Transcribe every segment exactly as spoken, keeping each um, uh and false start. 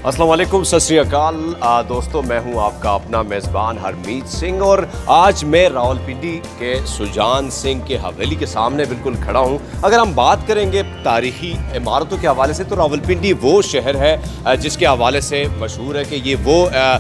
अस्सलाम वालेकुम, सत श्री अकाल दोस्तों, मैं हूं आपका अपना मेज़बान हरमीत सिंह और आज मैं रावलपिंडी के सुजान सिंह के हवेली के सामने बिल्कुल खड़ा हूं। अगर हम बात करेंगे तारीखी इमारतों के हवाले से तो रावलपिंडी वो शहर है जिसके हवाले से मशहूर है कि ये वो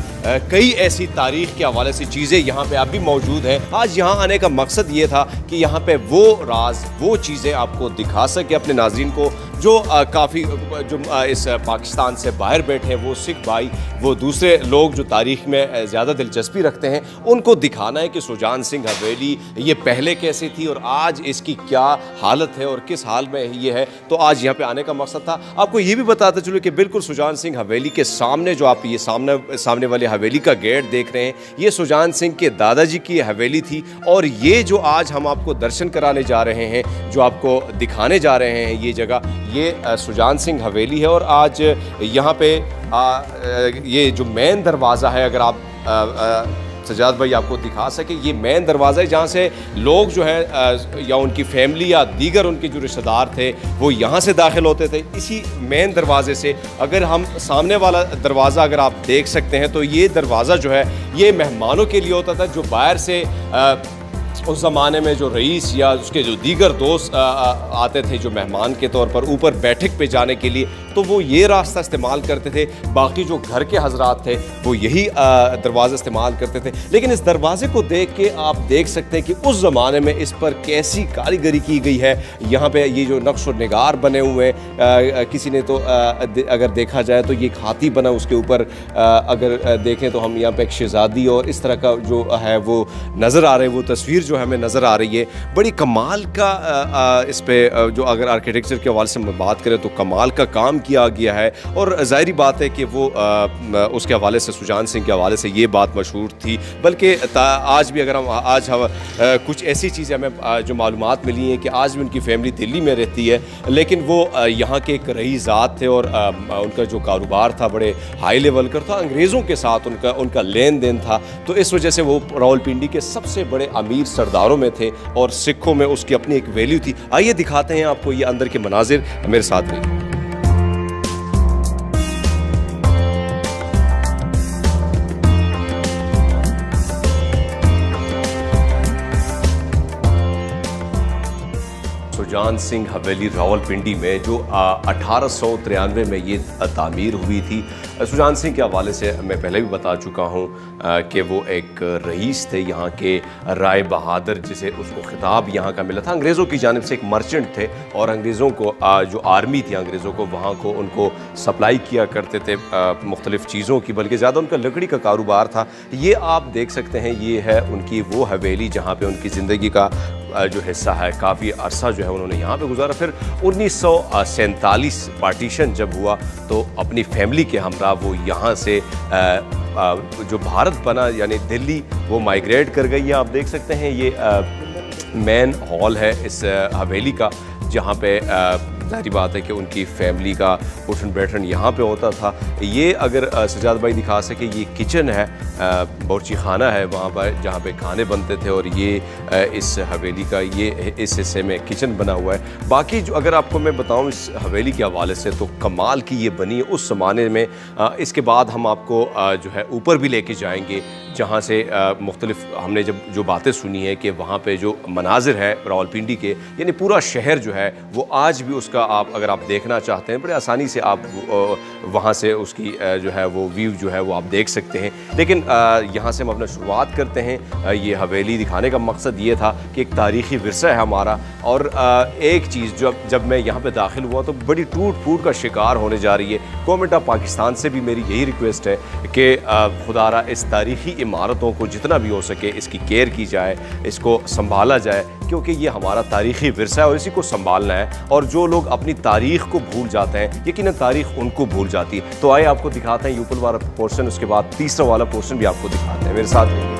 कई ऐसी तारीख के हवाले से चीज़ें यहाँ पे अभी मौजूद हैं। आज यहाँ आने का मकसद ये था कि यहाँ पे वो राज वो चीज़ें आपको दिखा सके अपने नाज़रीन को जो काफ़ी जो इस पाकिस्तान से बाहर बैठे हैं, वो सिख भाई, वो दूसरे लोग जो तारीख़ में ज़्यादा दिलचस्पी रखते हैं, उनको दिखाना है कि सुजान सिंह हवेली ये पहले कैसी थी और आज इसकी क्या हालत है और किस हाल में ये है। तो आज यहाँ पे आने का मकसद था। आपको ये भी बताते चलो कि बिल्कुल सुजान सिंह हवेली के सामने जो आप ये सामने सामने वाले हवेली का गेट देख रहे हैं, ये सुजान सिंह के दादाजी की हवेली थी और ये जो आज हम आपको दर्शन कराने जा रहे हैं, जो आपको दिखाने जा रहे हैं ये जगह, ये सुजान सिंह हवेली है। और आज यहाँ पे आ, ये जो मेन दरवाज़ा है, अगर आप आ, आ, सजाद भाई आपको दिखा सके, ये मेन दरवाज़ा है जहाँ से लोग जो है या उनकी फैमिली या दीगर उनके जो रिश्तेदार थे वो यहाँ से दाखिल होते थे इसी मेन दरवाज़े से। अगर हम सामने वाला दरवाज़ा अगर आप देख सकते हैं तो ये दरवाज़ा जो है ये मेहमानों के लिए होता था, जो बाहर से आ, उस ज़माने में जो रईस या उसके जो दीगर दोस्त आ, आ, आते थे जो मेहमान के तौर पर ऊपर बैठक पे जाने के लिए, तो वो ये रास्ता इस्तेमाल करते थे। बाकी जो घर के हजरात थे वो यही दरवाज़ा इस्तेमाल करते थे। लेकिन इस दरवाज़े को देख के आप देख सकते हैं कि उस ज़माने में इस पर कैसी कारीगरी की गई है। यहाँ पे ये जो नक्श और निगार बने हुए हैं, किसी ने तो आ, अगर देखा जाए तो ये एक हाथी बना, उसके ऊपर आ, अगर देखें तो हम यहाँ पे एक शहज़ादी और इस तरह का जो है वो नज़र आ रहे हैं, वो तस्वीर जो हमें नज़र आ रही है। बड़ी कमाल का आ, इस पे जो अगर आर्किटेक्चर के हवाले से हम बात करें तो कमाल का काम किया गया है। और ज़ाहिरी बात है कि वो आ, उसके हवाले से सुजान सिंह के हवाले से ये बात मशहूर थी। बल्कि आज भी अगर हम आज हम कुछ ऐसी चीज़ें हमें जो मालूमात मिली हैं कि आज भी उनकी फैमिली दिल्ली में रहती है, लेकिन वो यहाँ के एक रही ज़ात थे और उनका जो कारोबार था बड़े हाई लेवल का था, अंग्रेज़ों के साथ उनका उनका लेन देन था। तो इस वजह से वो रावलपिंडी के सबसे बड़े अमीर सरदारों में थे और सिखों में उसकी अपनी एक वैल्यू थी। आइए दिखाते हैं आपको ये अंदर के मनाजिर, मेरे साथ रहिए। सुजान सिंह हवेली रावलपिंडी में जो अठारह सौ तिरानवे में ये तामीर हुई थी। सुजान सिंह के हवाले से मैं पहले भी बता चुका हूँ कि वो एक रईस थे यहाँ के, राय बहादुर जिसे उसको खिताब यहाँ का मिला था। अंग्रेज़ों की जानिब से एक मर्चेंट थे और अंग्रेज़ों को जो आर्मी थी अंग्रेज़ों को वहाँ को उनको सप्लाई किया करते थे मुख्तलिफ़ चीज़ों की, बल्कि ज़्यादा उनका लकड़ी का कारोबार था। ये आप देख सकते हैं, ये है उनकी वो हवेली जहाँ पर उनकी ज़िंदगी का जो हिस्सा है, काफ़ी अरसा जो है उन्होंने यहाँ पे गुजारा। फिर उन्नीस सौ सैंतालीस पार्टीशन जब हुआ तो अपनी फैमिली के हमरा वो यहाँ से आ, आ, जो भारत बना यानी दिल्ली, वो माइग्रेट कर गई है। आप देख सकते हैं ये मेन हॉल है इस हवेली का, जहाँ पे जाहिर बात है कि उनकी फैमिली का उठन बैठन यहाँ पे होता था। ये अगर सजाद भाई दिखा सके, ये किचन है, बावर्ची खाना है वहाँ पर जहाँ पे खाने बनते थे और ये इस हवेली का ये इस हिस्से में किचन बना हुआ है। बाकी जो अगर आपको मैं बताऊँ इस हवेली के हवाले से तो कमाल की ये बनी है उस ज़माने में। इसके बाद हम आपको जो है ऊपर भी लेके जाएंगे जहाँ से मुख्तलिफ हमने जब जो बातें सुनी है कि वहाँ पे जो मनाजिर है रावलपिंडी के, यानी पूरा शहर जो है वो आज भी उसका आप अगर आप देखना चाहते हैं बड़े आसानी से आप वहाँ से उसकी जो है वो व्यू जो है वो आप देख सकते हैं। लेकिन यहाँ से हम अपना शुरुआत करते हैं। ये हवेली दिखाने का मकसद ये था कि एक तारीख़ी विरसा है हमारा। और एक चीज़ जब जब मैं यहाँ पे दाखिल हुआ तो बड़ी टूट फूट का शिकार होने जा रही है। गवर्नमेंट ऑफ पाकिस्तान से भी मेरी यही रिक्वेस्ट है कि खुदारा इस तारीख़ी इमारतों को जितना भी हो सके इसकी केयर की जाए, इसको संभाला जाए, क्योंकि ये हमारा तारीख़ी विरसा है और इसी को संभालना है। और जो लोग अपनी तारीख़ को भूल जाते हैं, यकीनन तारीख़ उनको भूल जाती है। तो आइए आपको दिखाते हैं ऊपर वाला पोर्शन, उसके बाद तीसरा वाला पोर्शन भी आपको दिखाते हैं, मेरे साथ रहिए।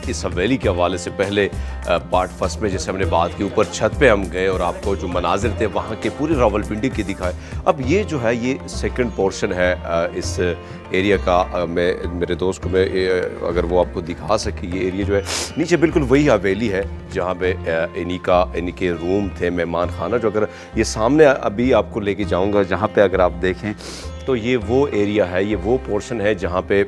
इस हवेली के हवाले से पहले पार्ट फर्स्ट में जैसे हमने बात की, ऊपर छत पे हम गए और आपको जो मनाजिर थे वहाँ के पूरे रावलपिंडी के दिखाए। अब ये जो है ये सेकंड पोर्शन है इस एरिया का। मैं मेरे दोस्त को मैं अगर वो आपको दिखा सके, ये एरिया जो है नीचे बिल्कुल वही हवेली है जहाँ पे इन्हीं का इन्हीं के रूम थे, मेहमान खाना। जो अगर ये सामने अभी आपको लेके जाऊँगा जहाँ पे अगर आप देखें तो ये वो एरिया है, ये वो पोर्शन है जहाँ पे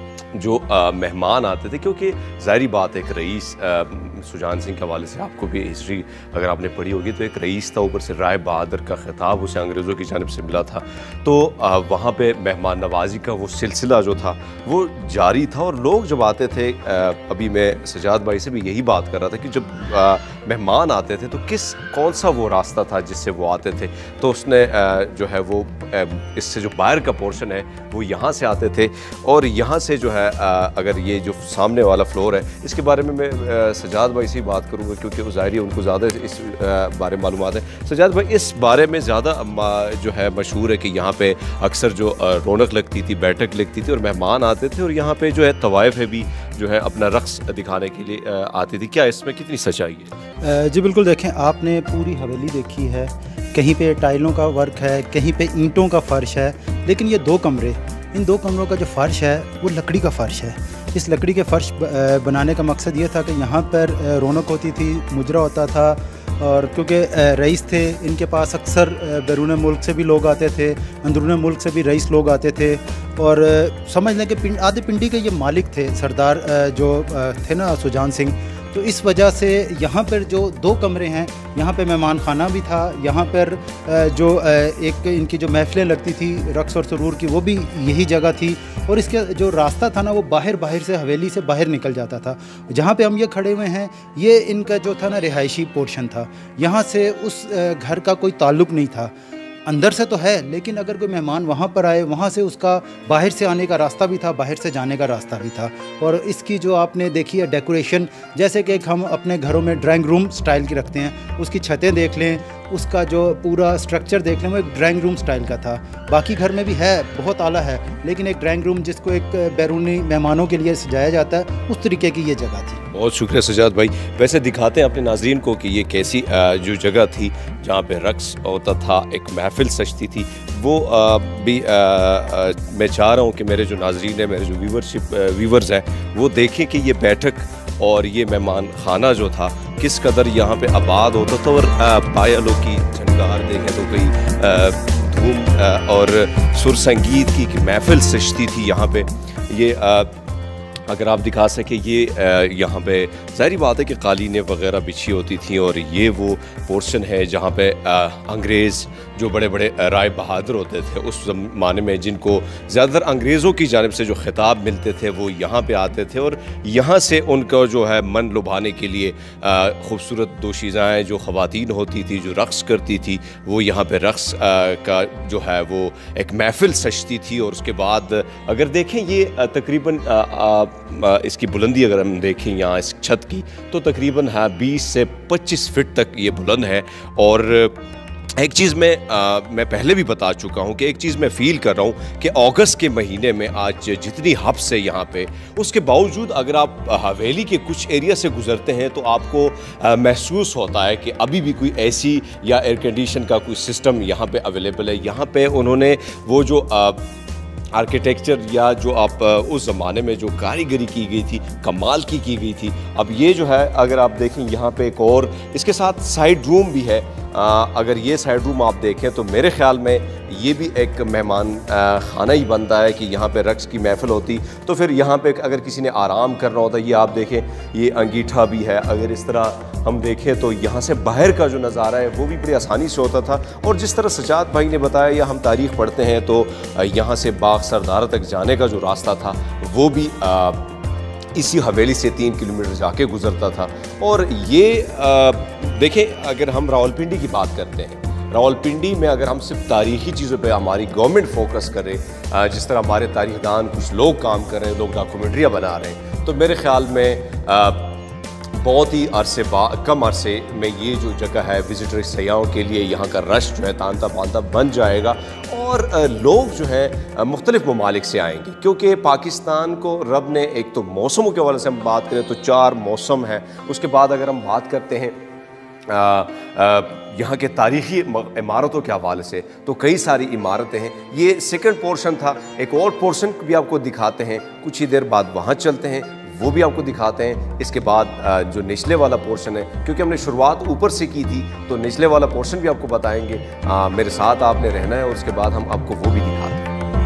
जो आ, मेहमान आते थे, क्योंकि ज़ाहिरी बात एक रईस सुजान सिंह के हवाले से आपको भी हिस्ट्री अगर आपने पढ़ी होगी तो एक रईस था, ऊपर से राय बहादुर का खिताब उसे अंग्रेज़ों की जानिब से मिला था। तो आ, वहाँ पे मेहमान नवाजी का वो सिलसिला जो था वो जारी था। और लोग जब आते थे, आ, अभी मैं सजाद भाई से भी यही बात कर रहा था कि जब आ, मेहमान आते थे तो किस कौन सा वो रास्ता था जिससे वो आते थे। तो उसने आ, जो है वो आ, इससे जो बाहर का पोर्शन है वो यहाँ से आते थे और यहाँ से जो है अगर ये जो सामने वाला फ्लोर है इसके बारे में मैं सजाद भाई से ही बात करूँगा, क्योंकि वो ज़ाहिर है उनको ज़्यादा इस बारे में मालूमात है। सजाद भाई, इस बारे में ज़्यादा जो है मशहूर है कि यहाँ पे अक्सर जो रौनक लगती थी, बैठक लगती थी और मेहमान आते थे और यहाँ पे जो है तवाइफ है भी जो है अपना रक़्स दिखाने के लिए आती थी। क्या इसमें कितनी सच्चाई है? जी बिल्कुल, देखें आपने पूरी हवेली देखी है, कहीं पे टाइलों का वर्क है, कहीं पे ईंटों का फ़र्श है, लेकिन ये दो कमरे, इन दो कमरों का जो फ़र्श है वो लकड़ी का फ़र्श है। इस लकड़ी के फ़र्श बनाने का मकसद ये था कि यहाँ पर रौनक होती थी, मुजरा होता था। और क्योंकि रईस थे, इनके पास अक्सर बैरून मुल्क से भी लोग आते थे, अंदरून मुल्क से भी रईस लोग आते थे। और समझ लें कि पिंड आधे पिंडी के ये मालिक थे, सरदार जो थे ना सुजान सिंह। तो इस वजह से यहाँ पर जो दो कमरे हैं, यहाँ पे मेहमान खाना भी था, यहाँ पर जो एक इनकी जो महफ़िलें लगती थी रक़्स और सुरूर की, वो भी यही जगह थी। और इसके जो रास्ता था ना वो बाहर बाहर से हवेली से बाहर निकल जाता था। जहाँ पे हम ये खड़े हुए हैं ये इनका जो था ना रिहायशी पोर्शन था, यहाँ से उस घर का कोई ताल्लुक़ नहीं था। अंदर से तो है, लेकिन अगर कोई मेहमान वहाँ पर आए, वहाँ से उसका बाहर से आने का रास्ता भी था, बाहर से जाने का रास्ता भी था। और इसकी जो आपने देखी है डेकोरेशन, जैसे कि हम अपने घरों में ड्राइंग रूम स्टाइल की रखते हैं, उसकी छतें देख लें, उसका जो पूरा स्ट्रक्चर देख लें, वो एक ड्राइंग रूम स्टाइल का था। बाकी घर में भी है, बहुत आला है, लेकिन एक ड्राइंग रूम जिसको एक बैरूनी मेहमानों के लिए सजाया जाता है, उस तरीके की ये जगह थी। बहुत शुक्रिया सजाद भाई। वैसे दिखाते हैं अपने नाजरीन को कि ये कैसी जो जगह थी जहाँ पे रक़्स होता था, एक महफिल सजती थी। वो भी आ, आ, मैं चाह रहा हूँ कि मेरे जो नाजरीन हैं, मेरे जो व्यूवरशिप व्यूवर्स हैं, वो देखें कि ये बैठक और ये मेहमान खाना जो था किस कदर यहाँ पे आबाद होता था। और पायलों की झनकार देखें तो कई धूम और सुर संगीत की महफिल सजती थी यहाँ पे। ये आ, अगर आप दिखा सकें, ये यहाँ पे ज़ाहिर बात है कि कालीनें वगैरह बिछी होती थी और ये वो पोर्शन है जहाँ पे अंग्रेज़ जो बड़े बड़े राय बहादुर होते थे उस ज़माने में, जिनको ज़्यादातर अंग्रेज़ों की जानिब से जो खिताब मिलते थे वो यहाँ पे आते थे और यहाँ से उनका जो है मन लुभाने के लिए ख़ूबसूरत दोशीज़ाएँ जो ख़वातीन होती थी, जो रक़्स करती थी, वो यहाँ पे रक़्स का जो है वो एक महफ़िल सजती थी। और उसके बाद अगर देखें ये तकरीबन इसकी बुलंदी अगर हम देखें यहाँ इस छत की तो तकरीबन है बीस से पच्चीस फीट तक ये बुलंद है। और एक चीज़ मैं आ, मैं पहले भी बता चुका हूँ कि एक चीज़ मैं फ़ील कर रहा हूँ कि अगस्त के महीने में आज जितनी हब्स है यहाँ पे, उसके बावजूद अगर आप हवेली के कुछ एरिया से गुज़रते हैं तो आपको आ, महसूस होता है कि अभी भी कोई ऐसी या एयर कंडीशन का कोई सिस्टम यहाँ पे अवेलेबल है। यहाँ पे उन्होंने वो जो आ, आर्किटेक्चर या जो आप उस ज़माने में जो कारीगरी की गई थी, कमाल की की गई थी। अब ये जो है अगर आप देखें यहाँ पे एक और इसके साथ साइड रूम भी है। आ, अगर ये साइड रूम आप देखें तो मेरे ख़्याल में ये भी एक मेहमान खाना ही बनता है कि यहाँ पे रक़्स की महफ़िल होती तो फिर यहाँ पे अगर किसी ने आराम करना होता। ये आप देखें, ये अंगीठा भी है। अगर इस तरह हम देखें तो यहाँ से बाहर का जो नज़ारा है वो भी बड़ी आसानी से होता था। और जिस तरह सजाद भाई ने बताया या हम तारीख़ पढ़ते हैं तो यहाँ से बाग सरदारा तक जाने का जो रास्ता था वो भी आ, इसी हवेली से तीन किलोमीटर जाके गुजरता था। और ये आ, देखें, अगर हम रावलपिंडी की बात करते हैं, रावलपिंडी में अगर हम सिर्फ तारीख़ी चीज़ों पे हमारी गवर्नमेंट फोकस करे, जिस तरह हमारे तारीख़दान कुछ लोग काम कर रहे हैं, लोग डॉक्यूमेंट्रियाँ बना रहे हैं, तो मेरे ख़्याल में आ, बहुत ही अरसे कम अरसे में ये जो जगह है विज़िटर सयाहों के लिए यहाँ का रश जो है तांता पांता बन जाएगा। और और लोग जो है मुख्तलिफ़ ममालिक से आएंगे, क्योंकि पाकिस्तान को रब ने एक तो मौसमों के हवाले से हम बात करें तो चार मौसम हैं। उसके बाद अगर हम बात करते हैं यहाँ के तारीख़ी इमारतों के हवाले से तो कई सारी इमारतें हैं। ये सेकंड पोर्शन था, एक और पोर्शन भी आपको दिखाते हैं, कुछ ही देर बाद वहाँ चलते हैं, वो भी आपको दिखाते हैं। इसके बाद जो निचले वाला पोर्शन है, क्योंकि हमने शुरुआत ऊपर से की थी तो निचले वाला पोर्शन भी आपको बताएंगे। आ, मेरे साथ आपने रहना है और उसके बाद हम आपको वो भी दिखाते हैं।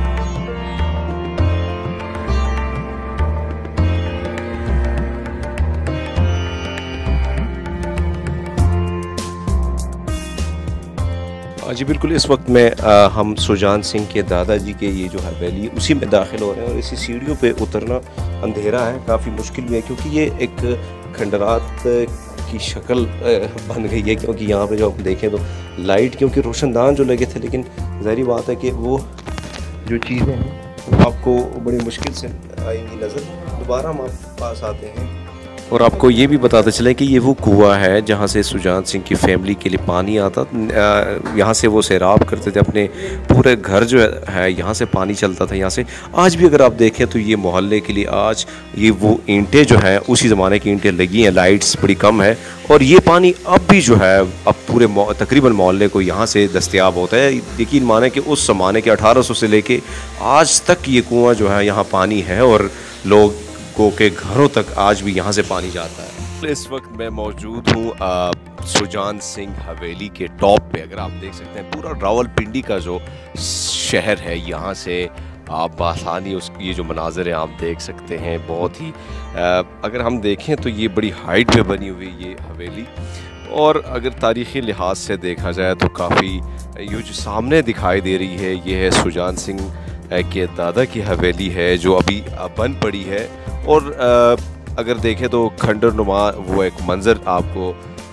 जी बिल्कुल, इस वक्त में आ, हम सुजान सिंह के दादाजी के ये जो हवेली उसी में दाखिल हो रहे हैं और इसी सीढ़ियों पे उतरना अंधेरा है, काफ़ी मुश्किल भी है, क्योंकि ये एक खंडरात की शक्ल बन गई है। क्योंकि यहाँ पे जो हम देखें तो लाइट क्योंकि रोशनदान जो लगे थे, लेकिन ज़ाहिर बात है कि वो जो चीज़ें हैं आपको बड़ी मुश्किल से आएंगी नज़र। दोबारा हम आपके पास आते हैं और आपको ये भी बताते चले कि ये वो कुआं है जहाँ से सुजान सिंह की फैमिली के लिए पानी आता। यहाँ से वो सैराब करते थे, अपने पूरे घर जो है यहाँ से पानी चलता था यहाँ से। आज भी अगर आप देखें तो ये मोहल्ले के लिए आज ये वो ईंटें जो हैं उसी ज़माने की ईंटें लगी हैं, लाइट्स बड़ी कम है और ये पानी अब भी जो है अब पूरे तकरीबन मोहल्ले को यहाँ से दस्तयाब होता है। यकीन माने कि उस ज़माने के अठारह सौ से लेके आज तक ये कुआँ जो है यहाँ पानी है और लोग के घरों तक आज भी यहाँ से पानी जाता है। इस वक्त मैं मौजूद हूँ सुजान सिंह हवेली के टॉप पे। अगर आप देख सकते हैं पूरा रावलपिंडी का जो शहर है, यहाँ से आप आसानी उस ये जो मनाज़र हैं आप देख सकते हैं। बहुत ही आ, अगर हम देखें तो ये बड़ी हाइट पे बनी हुई ये हवेली, और अगर तारीख़ी लिहाज से देखा जाए तो काफ़ी ये जो सामने दिखाई दे रही है ये है सुजान सिंह के दादा की हवेली है जो अभी बंद पड़ी है। और अगर देखें तो खंडर नुमा वो एक मंज़र आपको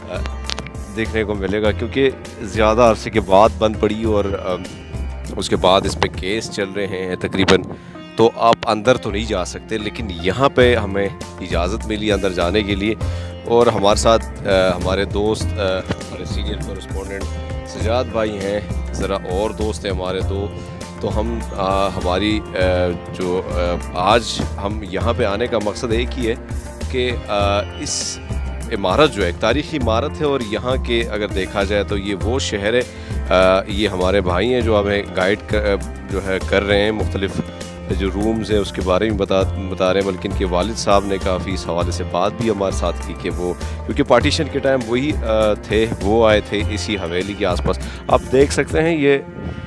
देखने को मिलेगा, क्योंकि ज़्यादा अरसे के बाद बंद पड़ी और उसके बाद इस पे केस चल रहे हैं तकरीबन, तो आप अंदर तो नहीं जा सकते, लेकिन यहाँ पे हमें इजाज़त मिली अंदर जाने के लिए। और हमारे साथ हमारे दोस्त हमारे सीनियर कॉरेस्पोंडेंट सजाद भाई हैं, ज़रा और दोस्त हैं हमारे दो। तो हम आ, हमारी आ, जो आ, आज हम यहाँ पे आने का मकसद एक ही है कि आ, इस इमारत जो है एक तारीख़ी इमारत है और यहाँ के अगर देखा जाए तो ये वो शहर है। आ, ये हमारे भाई हैं जो हमें गाइड कर, जो है कर रहे हैं, मुख्तलिफ़ जो रूम्स हैं उसके बारे में बता बता रहे हैं। बल्कि इनके वालिद साहब ने काफ़ी इस हवाले से बात भी हमारे साथ की कि वो क्योंकि पार्टीशन के टाइम वही थे, वो आए थे इसी हवेली के आसपास। आप देख सकते हैं ये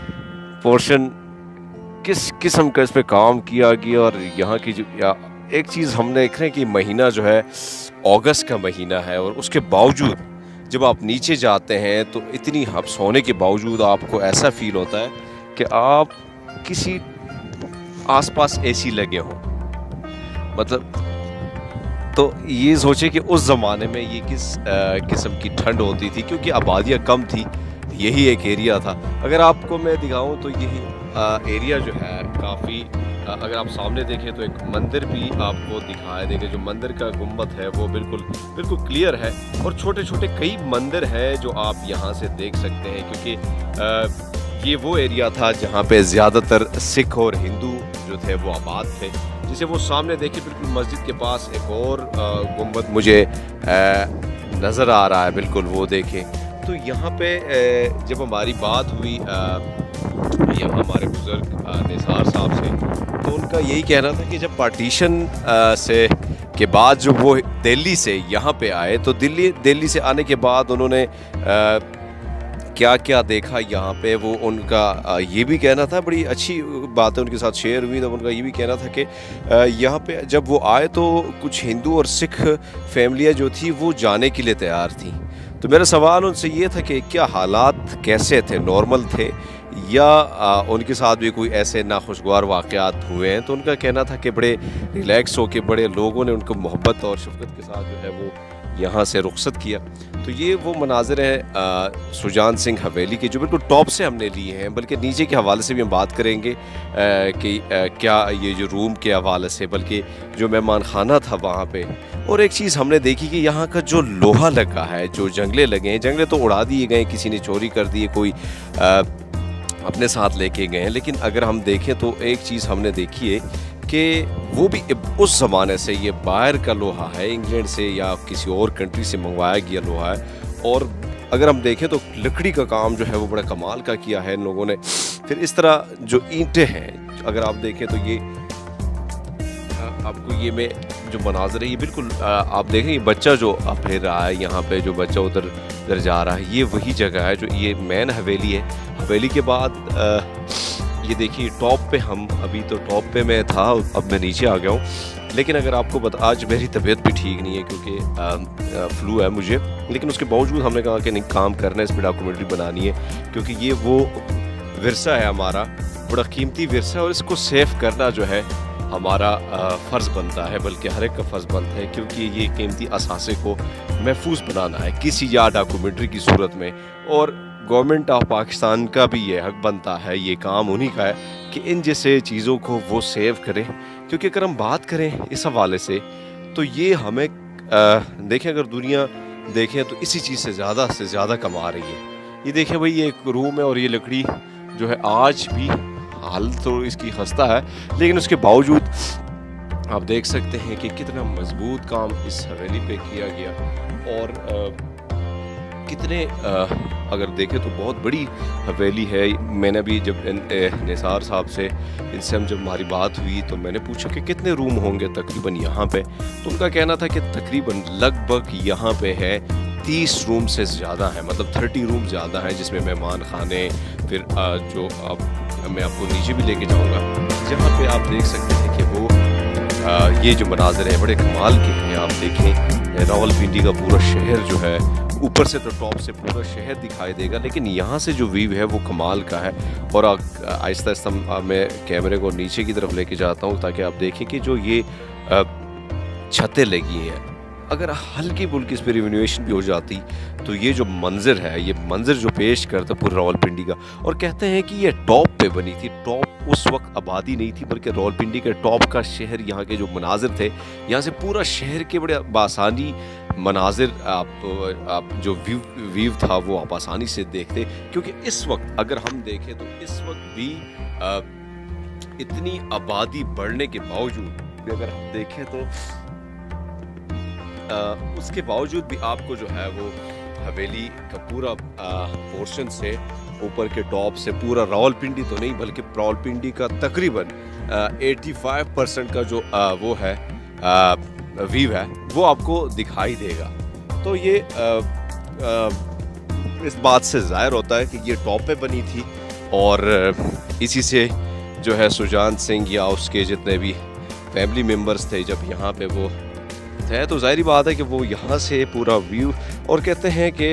पोर्शन किस किस्म का इस पर काम किया गया। और यहाँ की जो एक चीज़ हम देख रहे हैं कि महीना जो है अगस्त का महीना है और उसके बावजूद जब आप नीचे जाते हैं तो इतनी हब्स होने के बावजूद आपको ऐसा फील होता है कि आप किसी आसपास एसी लगे हों। मतलब तो ये सोचे कि उस ज़माने में ये किस किस्म की ठंड होती थी, क्योंकि आबादियाँ कम थी, यही एक एरिया था। अगर आपको मैं दिखाऊं तो यही एरिया जो है काफ़ी, अगर आप सामने देखें तो एक मंदिर भी आपको दिखाई देंगे। जो मंदिर का गुम्बद है वो बिल्कुल बिल्कुल क्लियर है और छोटे छोटे कई मंदिर हैं जो आप यहाँ से देख सकते हैं, क्योंकि ये वो एरिया था जहाँ पे ज़्यादातर सिख और हिंदू जो थे वो आबाद थे। जिसे वो सामने देखिए बिल्कुल मस्जिद के पास एक और गुम्बद मुझे नज़र आ रहा है, बिल्कुल वो देखें। तो यहाँ पे जब हमारी बात हुई यहाँ हमारे बुज़ुर्ग निसार साहब से, तो उनका यही कहना था कि जब पार्टीशन से के बाद जब वो दिल्ली से यहाँ पे आए तो दिल्ली दिल्ली से आने के बाद उन्होंने आ, क्या क्या देखा यहाँ पे, वो उनका ये भी कहना था, बड़ी अच्छी बात है उनके साथ शेयर हुई। तो उनका ये भी कहना था कि यहाँ पे जब वो आए तो कुछ हिंदू और सिख फैमिलियाँ जो थी वो जाने के लिए तैयार थी। तो मेरा सवाल उनसे ये था कि क्या हालात कैसे थे, नॉर्मल थे या आ, उनके साथ भी कोई ऐसे नाखुशगवार वाक़यात हुए हैं। तो उनका कहना था कि बड़े रिलैक्स हो के बड़े लोगों ने उनको मोहब्बत और शफ़क़त के साथ जो है वो यहाँ से रुखसत किया। तो ये वो मनाज़िर हैं सुजान सिंह हवेली के जो बिल्कुल टॉप से हमने लिए हैं, बल्कि नीचे के हवाले से भी हम बात करेंगे कि क्या ये जो रूम के हवाले से, बल्कि जो मेहमान खाना था वहाँ पे। और एक चीज़ हमने देखी कि यहाँ का जो लोहा लगा है, जो जंगले लगे हैं, जंगले तो उड़ा दिए गए, किसी ने चोरी कर दिए, कोई आ, अपने साथ लेके गए हैं। लेकिन अगर हम देखें तो एक चीज़ हमने देखी है कि वो भी उस ज़माने से ये बाहर का लोहा है, इंग्लैंड से या किसी और कंट्री से मंगवाया गया लोहा है। और अगर हम देखें तो लकड़ी का काम जो है वो बड़ा कमाल का किया है इन लोगों ने। फिर इस तरह जो ईंटें हैं, अगर आप देखें तो ये आपको ये में जो मनाजर है ये बिल्कुल आप देखें, ये बच्चा जो फिर रहा है यहाँ पे, जो बच्चा उधर उधर जा रहा है, ये वही जगह है जो ये मेन हवेली है। हवेली के बाद ये देखिए टॉप पे, हम अभी तो टॉप पे मैं था, अब मैं नीचे आ गया हूँ। लेकिन अगर आपको बता, आज मेरी तबीयत भी ठीक नहीं है क्योंकि फ्लू है मुझे, लेकिन उसके बावजूद हमने कहा कि नहीं, काम करना है, इस पर डॉक्यूमेंट्री बनानी है क्योंकि ये वो विरसा है हमारा, बड़ा कीमती विरसा है और इसको सेव करना जो है हमारा फ़र्ज़ बनता है, बल्कि हर एक का फ़र्ज़ बनता है क्योंकि ये कीमती असासे को महफूज बनाना है किसी या डॉक्यूमेंट्री की सूरत में। और गवर्नमेंट ऑफ पाकिस्तान का भी ये हक बनता है, ये काम उन्हीं का है कि इन जैसे चीज़ों को वो सेव करें। क्योंकि अगर हम बात करें इस हवाले से तो ये हमें देखें, अगर दुनिया देखें तो इसी चीज़ से ज़्यादा से ज़्यादा कमा रही है। ये देखें भाई, ये एक रूम है और ये लकड़ी जो है आज भी हाल तो इसकी खस्ता है, लेकिन उसके बावजूद आप देख सकते हैं कि कितना मजबूत काम इस हवेली पे किया गया। और आ, कितने आ, अगर देखें तो बहुत बड़ी हवेली है। मैंने भी जब निसार साहब से, इनसे हम जब हमारी बात हुई तो मैंने पूछा कि कितने रूम होंगे तकरीबन यहाँ पे, तो उनका कहना था कि तकरीबन लगभग यहाँ पे है तीस रूम से ज़्यादा है, मतलब तीस रूम ज़्यादा हैं, जिसमें मेहमान खाने, फिर आ, जो आप मैं आपको नीचे भी लेके जाऊंगा जहाँ पे आप देख सकते हैं कि वो आ, ये जो मनाज़र हैं बड़े कमाल के हैं। आप देखें रावलपिंडी का पूरा शहर जो है, ऊपर से तो टॉप से पूरा शहर दिखाई देगा, लेकिन यहाँ से जो व्यू है वो कमाल का है। और आहिस्ता आहिस्ता मैं कैमरे को नीचे की तरफ लेके जाता हूँ ताकि आप देखें कि जो ये छतें लगी हैं, अगर हल्की फुल्की इस पर रिवेन्यूएशन भी हो जाती तो ये जो मंजर है, ये मंजर जो पेश करता पूरे रावलपिंडी का। और कहते हैं कि ये टॉप पे बनी थी, टॉप उस वक्त आबादी नहीं थी बल्कि रावलपिंडी के टॉप का शहर, यहाँ के जो मनाजिर थे, यहाँ से पूरा शहर के बड़े बासानी मनाजिर आप, आप जो व्यू व्यू था वो आप आसानी से देखते। क्योंकि इस वक्त अगर हम देखें तो इस वक्त भी आ, इतनी आबादी बढ़ने के बावजूद अगर हम देखें तो आ, उसके बावजूद भी आपको जो है वो हवेली का पूरा पोर्शन से ऊपर के टॉप से पूरा रावलपिंडी तो नहीं बल्कि रावलपिंडी का तकरीबन पचासी परसेंट का जो आ, वो है व्यू है वो आपको दिखाई देगा। तो ये आ, आ, इस बात से ज़ाहिर होता है कि ये टॉप पे बनी थी और इसी से जो है सुजान सिंह या उसके जितने भी फैमिली मेम्बर्स थे जब यहाँ पे वो है तो जाहिर बात है कि वो यहाँ से पूरा व्यू। और कहते हैं कि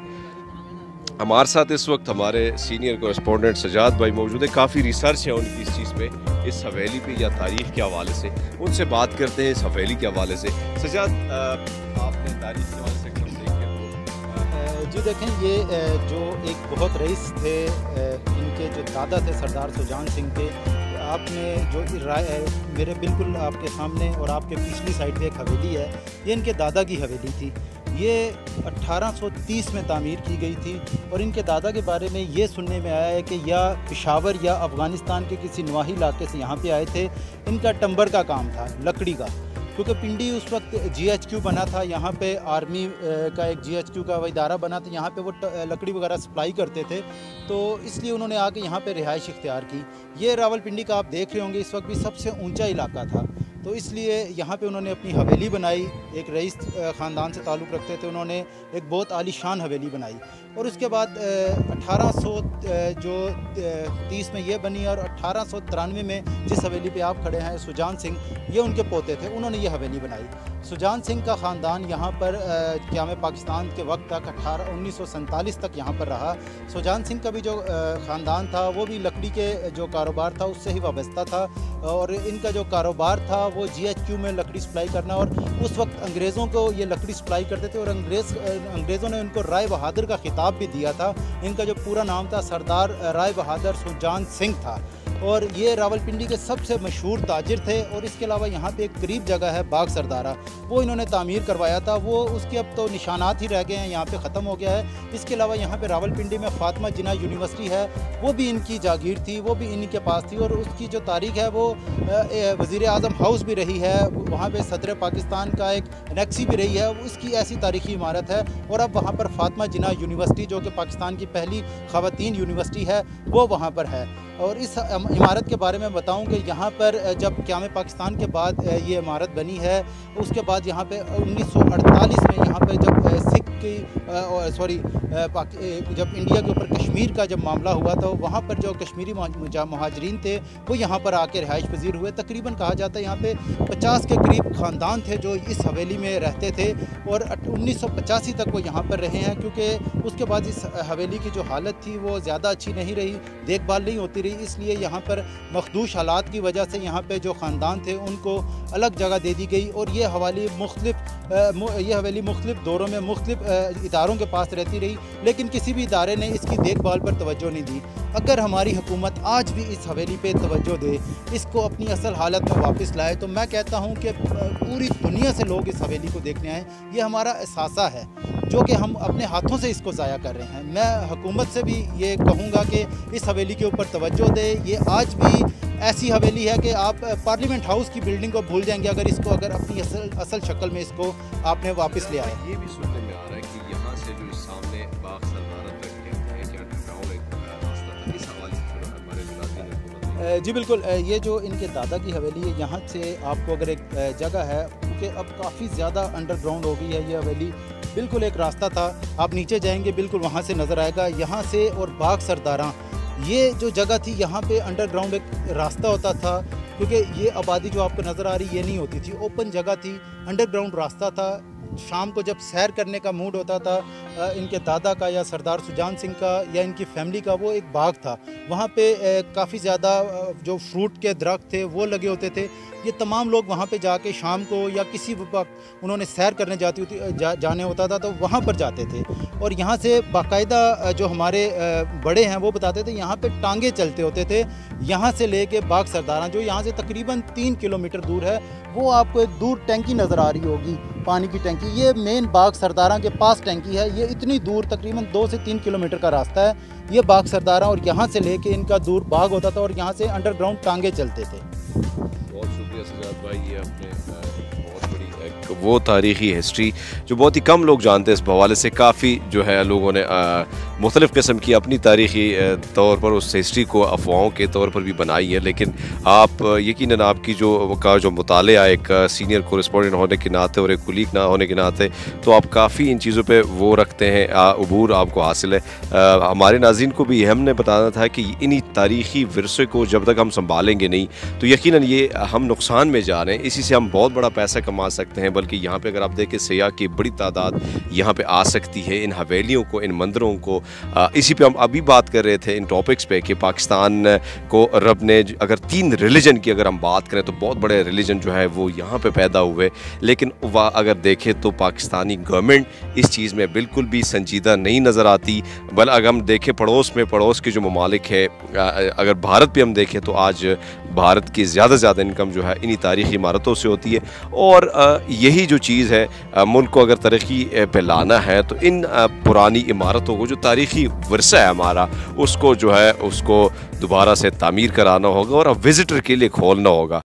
हमारे साथ इस वक्त हमारे सीनियर कोरेस्पोंडेंट सजाद भाई मौजूद है, काफ़ी रिसर्च है उनकी इस चीज़ पे, इस हवेली पे या तारीख़ के हवाले से। उनसे बात करते हैं इस हवेली के हवाले से। सजाद, आपने तारीख़ के हवाले से कब देखे? जी देखें, ये जो एक बहुत रईस थे, इनके जो दादा थे सरदार सुजान सिंह के, आपने जो मेरे बिल्कुल आपके सामने और आपके पिछली साइड पे एक हवेली है, ये इनके दादा की हवेली थी। ये अठारह सौ तीस में तामीर की गई थी और इनके दादा के बारे में ये सुनने में आया है कि या पेशावर या अफ़गानिस्तान के किसी नवाही इलाके से यहाँ पे आए थे। इनका टम्बर का काम था, लकड़ी का, क्योंकि पिंडी उस वक्त जी एच क्यू बना था, यहाँ पे आर्मी का एक जी एच क्यू का इदारा बना था, यहाँ पे वो लकड़ी वगैरह सप्लाई करते थे, तो इसलिए उन्होंने आके यहाँ पे रिहाइश इख्तियार की। ये रावलपिंडी का आप देख रहे होंगे इस वक्त भी सबसे ऊंचा इलाका था, तो इसलिए यहाँ पे उन्होंने अपनी हवेली बनाई। एक रईस ख़ानदान से ताल्लुक़ रखते थे, उन्होंने एक बहुत आलीशान हवेली बनाई। और उसके बाद अठारह सौ जो तीस में ये बनी और अठारह सौ तिरानवे में जिस हवेली पे आप खड़े हैं, सुजान सिंह, ये उनके पोते थे, उन्होंने ये हवेली बनाई। सुजान सिंह का ख़ानदान यहाँ पर क़याम पाकिस्तान के वक्त तक अठारह उन्नीस सौ सैंतालीस तक यहाँ पर रहा। सुजान सिंह का भी जो ख़ानदान था वो भी लकड़ी के जो कारोबार था उससे ही वाबस्ता था, और इनका जो कारोबार था वो जी एच क्यू में लकड़ी सप्लाई करना। और उस वक्त अंग्रेज़ों को ये लकड़ी सप्लाई करते थे और अंग्रेज़ अंग्रेज़ों ने उनको राय बहादुर का खिताब भी दिया था। इनका जो पूरा नाम था सरदार राय बहादुर सुजान सिंह था। और ये रावलपिंडी के सबसे मशहूर ताजिर थे। और इसके अलावा यहाँ पे एक करीब जगह है बाग सरदारा, वो इन्होंने तामीर करवाया था, वो उसके अब तो निशानात ही रह गए हैं, यहाँ पे ख़त्म हो गया है। इसके अलावा यहाँ पे रावलपिंडी में फातिमा जिन्ना यूनिवर्सिटी है, वो भी इनकी जागीर थी, वो भी इन्हीं के पास थी। और उसकी जो तारीख है वो वज़ीर आज़म हाउस भी रही है, वहाँ पे सदर पाकिस्तान का एक एनेक्सी भी रही है, उसकी ऐसी तारीखी इमारत है। और अब वहाँ पर फातिमा जिन्ना यूनिवर्सिटी जो कि पाकिस्तान की पहली ख़वातीन यूनिवर्सिटी है वो वहाँ पर है। और इस इमारत के बारे में बताऊं कि यहाँ पर जब क़याम पाकिस्तान के बाद ये इमारत बनी है, उसके बाद यहाँ पे उन्नीस सौ अड़तालीस में यहाँ पे जब सिख की सॉरी जब इंडिया के ऊपर कश्मीर का जब मामला हुआ तो वहाँ पर जो कश्मीरी महाजरीन थे वो यहाँ पर आके रिहाइश पजीर हुए। तकरीबन कहा जाता है यहाँ पे पचास के करीब ख़ानदान थे जो इस हवेली में रहते थे और उन्नीस सौ पचासी तक वो यहाँ पर रहे हैं, क्योंकि उसके बाद इस हवेली की जो हालत थी वो ज़्यादा अच्छी नहीं रही, देखभाल नहीं होती रही, इसलिए यहाँ पर मखदूश हालात की वजह से यहाँ पे जो ख़ानदान थे उनको अलग जगह दे दी गई। और ये हवेली मुख्तलिफ ये हवेली मुख्तलिफ दौरों में मुख्तलिफ इदारों के पास रहती रही, लेकिन किसी भी इदारे ने इसकी देखभाल पर तवज्जो नहीं दी। अगर हमारी हुकूमत आज भी इस हवेली पे तवज्जो दे, इसको अपनी असल हालत में वापस लाए, तो मैं कहता हूँ कि पूरी दुनिया से लोग इस हवेली को देखने आए। ये हमारा एहसासा है जो कि हम अपने हाथों से इसको ज़ाया कर रहे हैं। मैं हुकूमत से भी ये कहूँगा कि इस हवेली के ऊपर तवज्जो दे। ये आज भी ऐसी हवेली है कि आप पार्लियामेंट हाउस की बिल्डिंग को भूल जाएंगे अगर इसको अगर अपनी असल असल शक्ल में इसको आपने वापस ले आए। ये भी सुनने में आ रहा है कि यहाँ से जो सामने बाग सरदारा तक है कि अंडरग्राउंड एक रास्ता था, इस हवाले से हमारे मुलाजिम। जी बिल्कुल, ये जो इनके दादा की हवेली है, यहाँ से आपको अगर एक जगह है, क्योंकि अब काफ़ी ज़्यादा अंडरग्राउंड हो गई है ये हवेली, बिल्कुल एक रास्ता था, आप नीचे जाएंगे बिल्कुल वहाँ से नज़र आएगा। यहाँ से और बाग सरदारा ये जो जगह थी, यहाँ पे अंडरग्राउंड एक रास्ता होता था, क्योंकि ये आबादी जो आपको नज़र आ रही ये नहीं होती थी, ओपन जगह थी, अंडरग्राउंड रास्ता था। शाम को जब सैर करने का मूड होता था इनके दादा का या सरदार सुजान सिंह का या इनकी फैमिली का, वो एक बाग था, वहाँ पे काफ़ी ज़्यादा जो फ्रूट के दरख्त थे वो लगे होते थे। ये तमाम लोग वहाँ पे जाके शाम को या किसी वक्त उन्होंने सैर करने जाती होती जा, जाने होता था तो वहाँ पर जाते थे। और यहाँ से बाकायदा जो हमारे बड़े हैं वो बताते थे यहाँ पे टांगे चलते होते थे, यहाँ से लेके बाग सरदारा जो यहाँ से तकरीबन तीन किलोमीटर दूर है, वो आपको एक दूर टैंकी नज़र आ रही होगी, पानी की टैंकी। ये मेन बाग सरदारा के पास टैंकी है, ये इतनी दूर तकरीबन दो से तीन किलोमीटर का रास्ता है ये बाग सरदारा। और यहाँ से लेके इनका दूर बाग होता था और यहाँ से अंडरग्राउंड टांगे चलते थे। बहुत शुक्रिया सजाद भाई, ये अपने बहुत बड़ी एक वो तारीख़ी हिस्ट्री जो बहुत ही कम लोग जानते हैं, इस हवाले से काफ़ी जो है लोगों ने मुख्तलिफ़ किस्म की अपनी तारीख़ी तौर पर उस हिस्ट्री को अफवाहों के तौर पर भी बनाई है। लेकिन आप यकीनन आपकी जो का जो मुतालिया एक सीनियर कोरेस्पोंडेंट होने के नाते और एक कुलीग ना होने के नाते, तो आप काफ़ी इन चीज़ों पे वो रखते हैं, अबूर आपको हासिल है। आ, हमारे नाज़रीन को भी हमने बताना था कि इन्हीं तारीख़ी विरसे को जब तक हम संभालेंगे नहीं तो यकीनन ये हम नुकसान में जा रहे हैं। इसी से हम बहुत बड़ा पैसा कमा सकते हैं, बल्कि यहाँ पे अगर आप देखें सयाह की बड़ी तादाद यहाँ पे आ सकती है, इन हवेलियों को, इन मंदिरों को। आ, इसी पे हम अभी बात कर रहे थे इन टॉपिक्स पे कि पाकिस्तान को रब ने अगर तीन रिलीजन की अगर हम बात करें तो बहुत बड़े रिलीजन जो है वो यहाँ पे पैदा हुए, लेकिन वह अगर देखें तो पाकिस्तानी गवर्नमेंट इस चीज़ में बिल्कुल भी संजीदा नहीं नज़र आती। बल अगर हम देखें पड़ोस में, पड़ोस के जो ममालिक है, अगर भारत पे हम देखें तो आज भारत की ज़्यादा से ज़्यादा इनकम जो है इन्हीं तारीख़ी इमारतों से होती है। और यही जो चीज़ है, मुल्क को अगर तरक्की पे लाना है तो इन पुरानी इमारतों को, जो तारीख़ी वर्सा है हमारा, उसको जो है उसको दोबारा से तामीर कराना होगा और अब विज़िटर के लिए खोलना होगा।